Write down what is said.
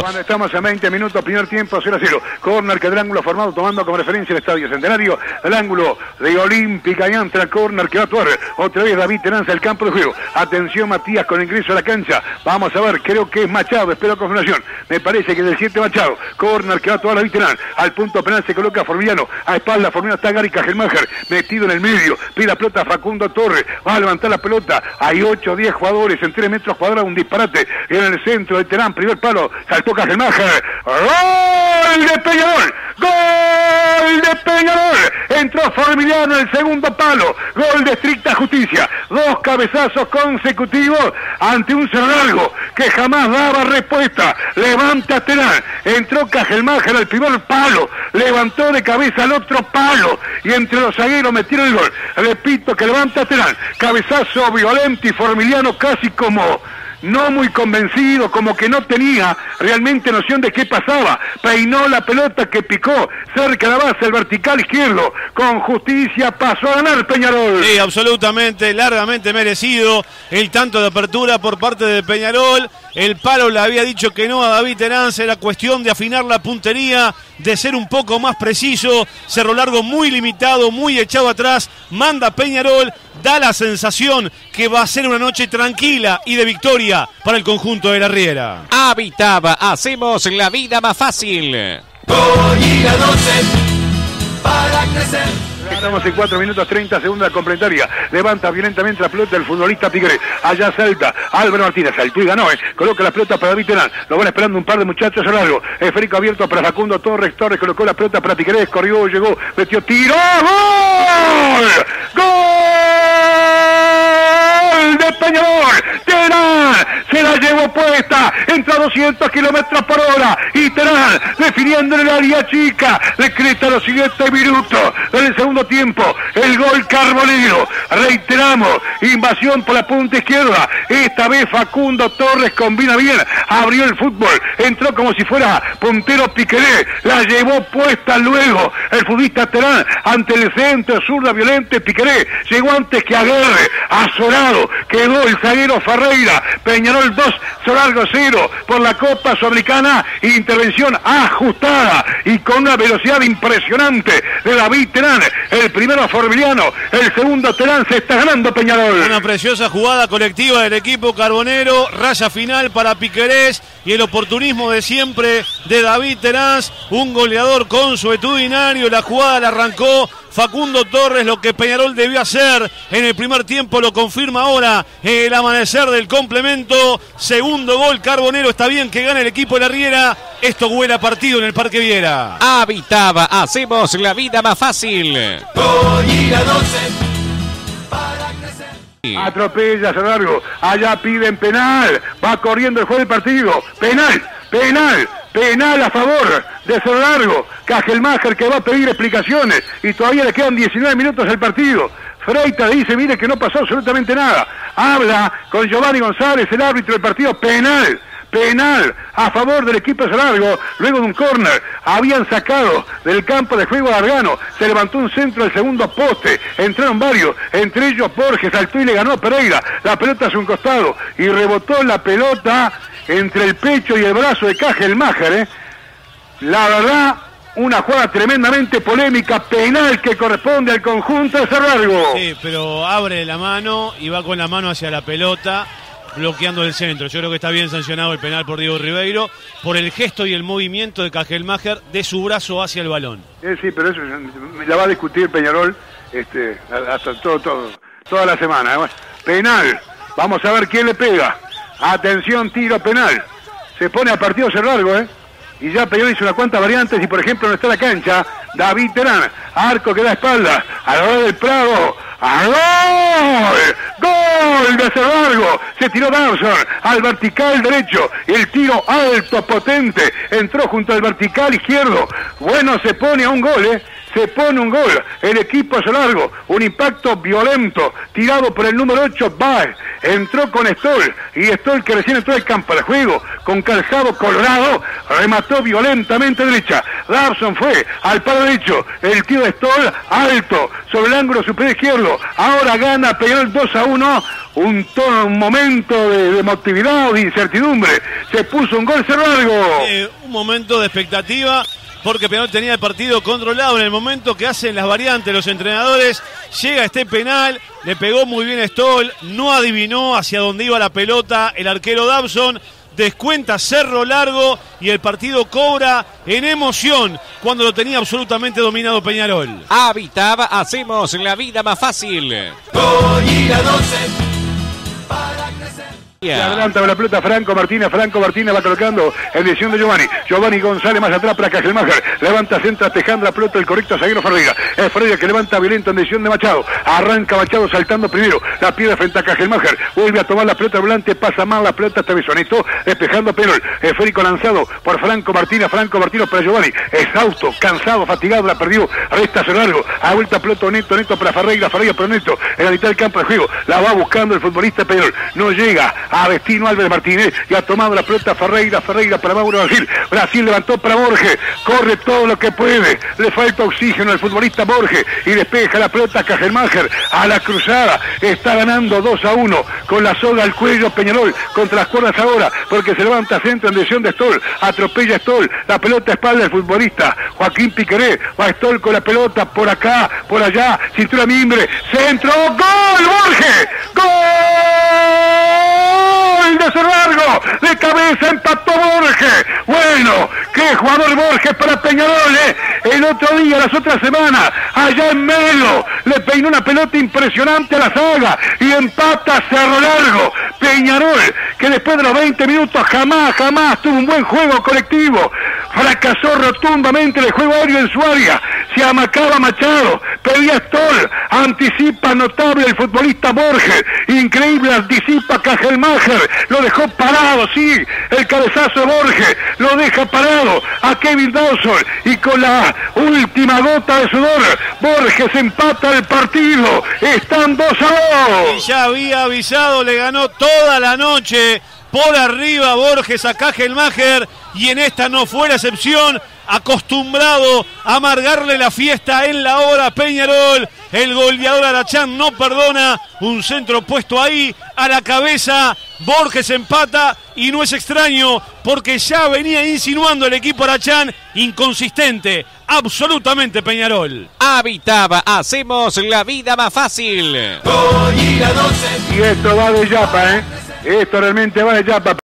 Cuando estamos a 20 minutos, primer tiempo, 0-0. Corner que del ángulo formado, tomando como referencia el Estadio Centenario. El ángulo de Olímpica y entra el corner que va a actuar. Otra vez David Terán el campo de juego. Atención Matías con ingreso a la cancha. Vamos a ver, creo que es Machado, espero confirmación. Me parece que es el 7 Machado. Corner que va a actuar David Terán. Al punto penal se coloca Formiliano. A espalda Formiliano está Gary Cajelmacher. Metido en el medio. Pide la pelota Facundo Torres. Va a levantar la pelota. Hay 8 o 10 jugadores en 3 metros cuadrados. Un disparate en el centro de Terán. Primer palo. Saltó Cajelmacher. ¡Gol de Peñarol! ¡Gol de Peñarol! Entró Formiliano en el segundo palo. Gol de estricta justicia. 2 cabezazos consecutivos ante un Cerro Largo que jamás daba respuesta. Levanta Terán. Entró Cajelmacher al primer palo. Levantó de cabeza al otro palo. Y entre los zagueros metieron el gol. Repito que levanta Terán. Cabezazo violento y Formiliano casi como no muy convencido, como que no tenía realmente noción de qué pasaba. Peinó la pelota que picó cerca de la base, el vertical izquierdo. Con justicia pasó a ganar Peñarol. Sí, absolutamente, largamente merecido el tanto de apertura por parte de Peñarol. El palo le había dicho que no a David Terán, era cuestión de afinar la puntería, de ser un poco más preciso. Cerro Largo muy limitado, muy echado atrás. Manda Peñarol, da la sensación que va a ser una noche tranquila y de victoria para el conjunto de la Riera. Habitab, hacemos la vida más fácil. Goñiga 12 para crecer. Estamos en 4 minutos 30 segundos de complementaria. Levanta violentamente la pelota el futbolista Piqueré. Allá salta Álvaro Martínez. Saltó y ganó. Coloca la pelota para David Terán. Lo van esperando un par de muchachos a largo. Esférico abierto para Facundo Torres. Torres colocó la pelota para Piqueré. Corrió, llegó, metió, tiró. ¡Gol! ¡Gol de Peñarol! Terán se la llevó puesta. Entra a 200 kilómetros por hora. Y Terán definiendo en el área chica. Decreta los siguientes minutos del segundo tiempo, el gol Carbonero. Reiteramos, invasión por la punta izquierda. Esta vez Facundo Torres combina bien, abrió el fútbol, entró como si fuera puntero Piqueré, la llevó puesta luego el futbolista Terán ante el centro, zurda violente Piqueré, llegó antes que Aguerre, azorado, quedó el zaguero Ferreira. Peñarol 2, Cerro Largo 0 por la Copa Sudamericana. Intervención ajustada y con una velocidad impresionante de David Terán. El primero Formiliano, el segundo Terán. Se está ganando Peñarol. Una preciosa jugada colectiva del equipo carbonero, raya final para Piquerés y el oportunismo de siempre de David Terán, un goleador consuetudinario. La jugada la arrancó Facundo Torres, lo que Peñarol debió hacer en el primer tiempo lo confirma ahora el amanecer del complemento. Segundo gol Carbonero, está bien que gane el equipo de la Riera. Esto huele a partido en el Parque Viera. Habitab, hacemos la vida más fácil. Goñiga 12 para crecer. Atropella Cerro Largo, allá piden penal, va corriendo el juez del partido, penal a favor de Cerro Largo. Cajelmacher que va a pedir explicaciones y todavía le quedan 19 minutos al partido. Freita dice, mire que no pasó absolutamente nada. Habla con Giovanni González, el árbitro del partido, penal a favor del equipo de Cerro Largo. Luego de un córner habían sacado del campo de juego a Gargano, se levantó un centro del segundo poste, entraron varios, entre ellos Borges, saltó y le ganó a Pereira. La pelota hacia un costado y rebotó la pelota entre el pecho y el brazo de Cajelmacher. La verdad, una jugada tremendamente polémica, penal que corresponde al conjunto de Cerro Largo. Sí, pero abre la mano y va con la mano hacia la pelota, bloqueando el centro. Yo creo que está bien sancionado el penal por Diego Ribeiro por el gesto y el movimiento de Cajelmacher de su brazo hacia el balón. Sí, pero eso la va a discutir Peñarol hasta toda la semana. Penal, vamos a ver quién le pega. Atención, tiro penal. Se pone a partido Cerro Largo, y ya Peñarol hizo unas cuantas variantes y por ejemplo no está la cancha. David Terán, arco que da espalda a la hora del Prado. ¡Gol de Cerro Largo! Se tiró Dawson al vertical derecho, el tiro alto, potente, entró junto al vertical izquierdo. Bueno, se pone a un gol, se pone un gol el equipo de Cerro Largo, un impacto violento, tirado por el número 8, Baez, entró con Stoll, y Stoll que recién entró al campo de juego, con calzado colorado, remató violentamente derecha. Dawson fue al palo derecho, el tiro de Stoll alto, sobre el ángulo superior izquierdo. Ahora gana Peñarol 2-1, un momento de emotividad, de incertidumbre. Se puso un gol Cerro Largo. Un momento de expectativa, porque Peñarol tenía el partido controlado. En el momento que hacen las variantes los entrenadores, llega este penal, le pegó muy bien Stoll, no adivinó hacia dónde iba la pelota el arquero Dabson, descuenta Cerro Largo y el partido cobra en emoción cuando lo tenía absolutamente dominado Peñarol. Habitab, hacemos la vida más fácil. Goyira 12 para crecer. Se adelanta la pelota Franco Martínez va colocando en dirección de Giovanni González más atrás para Cajelmacher, levanta, centra, despejando la pelota el correcto zaguero Ferreira, es Ferreira que levanta violento en dirección de Machado, arranca Machado saltando primero, la piedra frente a Cajelmacher, vuelve a tomar la pelota volante, pasa mal la pelota hasta Bisonito, despejando Peñarol, esférico lanzado por Franco Martínez para Giovanni, exhausto, cansado, fatigado, la perdió, resta Cerro Largo, a vuelta pelota Neto para Ferreira para Neto, en la mitad del campo de juego, la va buscando el futbolista Peñarol, no llega a Destino Álvarez Martínez y ha tomado la pelota Ferreira para Mauro Brasil levantó para Borges, corre todo lo que puede, le falta oxígeno al futbolista Borges y despeja la pelota Cajelmacher a la cruzada, está ganando 2-1 con la soga al cuello Peñarol contra las cuerdas ahora, porque se levanta centro en dirección de Stoll, atropella Stoll, la pelota a espalda del futbolista Joaquín Piqueré, va Stoll con la pelota por acá, por allá, cintura mimbre, centro, gol Borges, gol de Cerro Largo, de cabeza empató Borges. Bueno, qué jugador Borges para Peñarol, el otro día, las otras semanas, allá en Melo, le peinó una pelota impresionante a la saga y empata Cerro Largo. Peñarol, que después de los 20 minutos jamás tuvo un buen juego colectivo, fracasó rotundamente el juego aéreo en su área, se amacaba Machado, pedía Stoll, anticipa notable el futbolista Borges, increíble, anticipa Cajelmacher, lo dejó parado, sí, el cabezazo de Borges, lo deja parado a Kevin Dawson y con la última gota de sudor, Borges empata el partido, están 2-2. Y ya había avisado, le ganó toda la noche por arriba Borges a Cajelmacher y en esta no fue la excepción, acostumbrado a amargarle la fiesta en la hora Peñarol, el goleador Arachán no perdona, un centro puesto ahí a la cabeza, Borges empata y no es extraño porque ya venía insinuando el equipo Arachán, inconsistente, absolutamente Peñarol. Habitab, hacemos la vida más fácil. Goyira 12. Y esto va de yapa, esto realmente va de yapa.